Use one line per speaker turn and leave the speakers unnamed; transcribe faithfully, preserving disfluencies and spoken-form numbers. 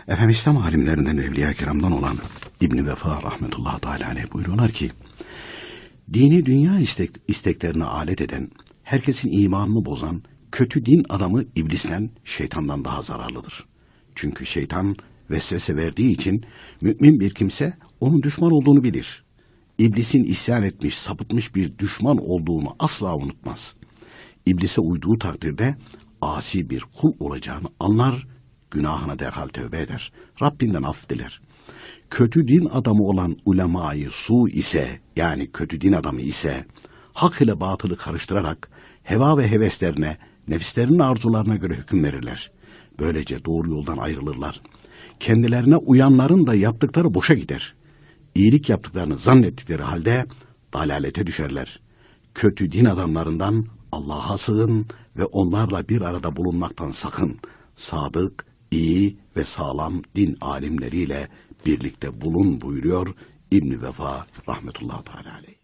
Efendim İslam alimlerinden, Evliya-i Kiram'dan olan İbn-i Vefa rahmetullahi teala aleyh buyuruyorlar ki, dini dünya istek, isteklerine alet eden, herkesin imanını bozan, kötü din adamı iblisten, şeytandan daha zararlıdır. Çünkü şeytan vesvese verdiği için mümin bir kimse onun düşman olduğunu bilir. İblisin isyan etmiş, sapıtmış bir düşman olduğunu asla unutmaz. İblise uyduğu takdirde asi bir kul olacağını anlar, günahına derhal tövbe eder. Rabbinden af diler. Kötü din adamı olan ulemayı su ise, yani kötü din adamı ise, hak ile batılı karıştırarak heva ve heveslerine, nefislerinin arzularına göre hüküm verirler. Böylece doğru yoldan ayrılırlar. Kendilerine uyanların da yaptıkları boşa gider. İyilik yaptıklarını zannettikleri halde dalalete düşerler. Kötü din adamlarından Allah'a sığın ve onlarla bir arada bulunmaktan sakın. Sadık, iyi ve sağlam din alimleriyle birlikte bulun buyuruyor İbn-i Vefa rahmetullahi teala aleyh.